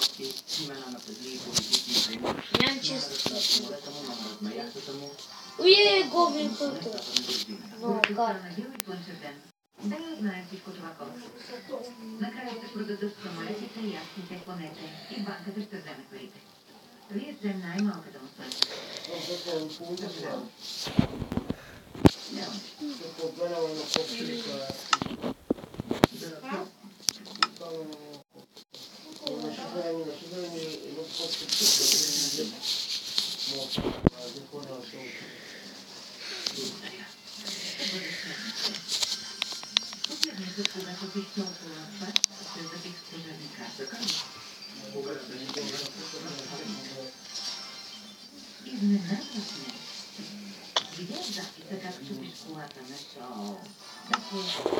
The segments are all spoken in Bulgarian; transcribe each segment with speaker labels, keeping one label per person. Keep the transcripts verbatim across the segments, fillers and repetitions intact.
Speaker 1: Нямам често. Уе, гоблин пълта. Много карта.
Speaker 2: Да я знае всичко това колко. Накрая ще продадат самолетите и яхтите, конете и банката ще вземе парите. Вие сте най-малката му стойност. Няма Последният, когато бих толкова това, се забих с пожарника. Изненадва сме. Видях записа как чупиш колата на шоу. Тако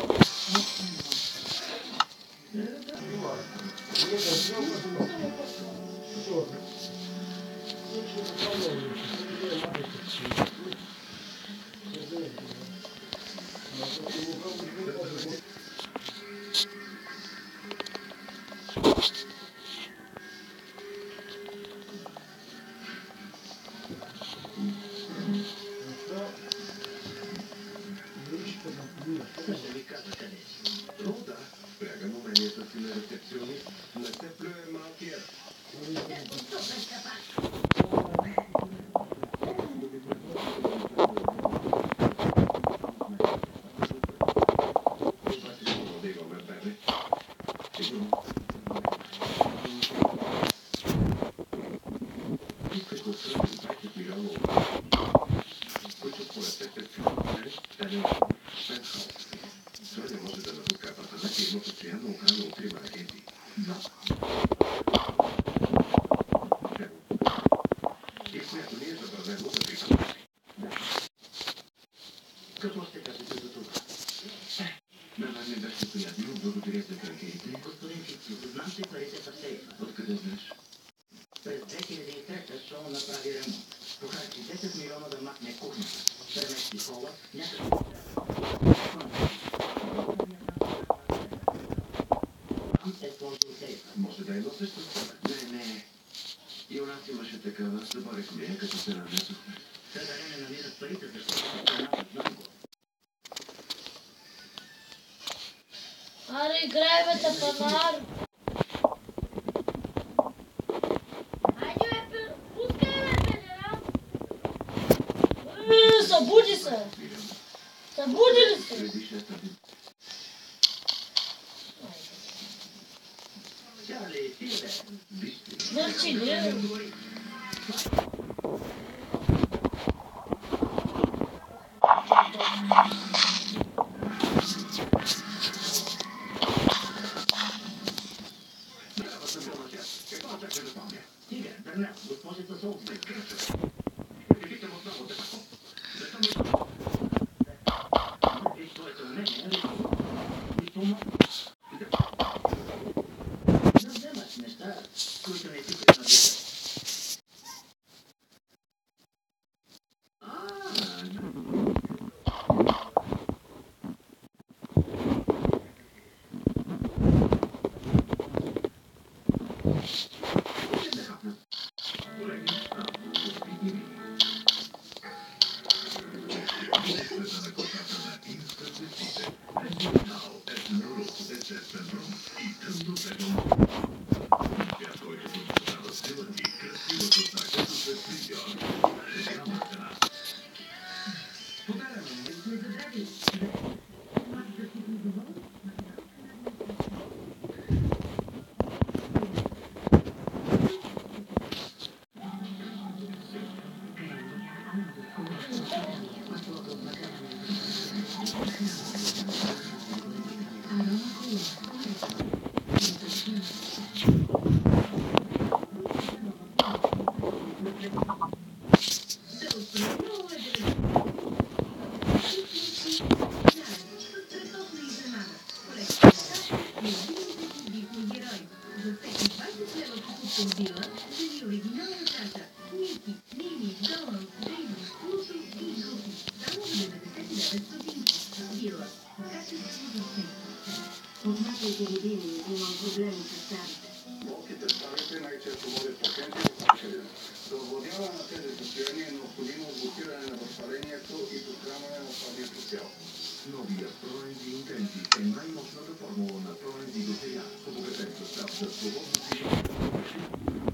Speaker 2: Какво ще кажете за това? На мен не беше приятно, благодаря за кракерите. Господин Фици, знам, че парите са в сейфа. Откъде знаеш? През две хиляди и трета шоу направи ремонт. Похарчи десет милиона да махне кухнята. Премести хола, някакви... е сложил сейфа. Може да е едно също става. Не, не. И у нас имаше такава. Заборихме я, като се нанесохме. Сега не намират парите, защото се нанасят много.
Speaker 1: Аре, играй, бе, тапанар! Айде, бе, пускай, бе, педерам! Е, събуди се! Събуди ли се? Свърчи ли?
Speaker 2: От няколко години имам проблеми с старите.
Speaker 3: мисли най-често водят пациенти до самочелие. За овладяване на тези състояния е необходимо блокиране на възпалението и подхранване на слабието цяло.
Speaker 2: Новия Проензи Интензи е най-мощната формула на Проензи до сега, обогатен състав за свободно движение.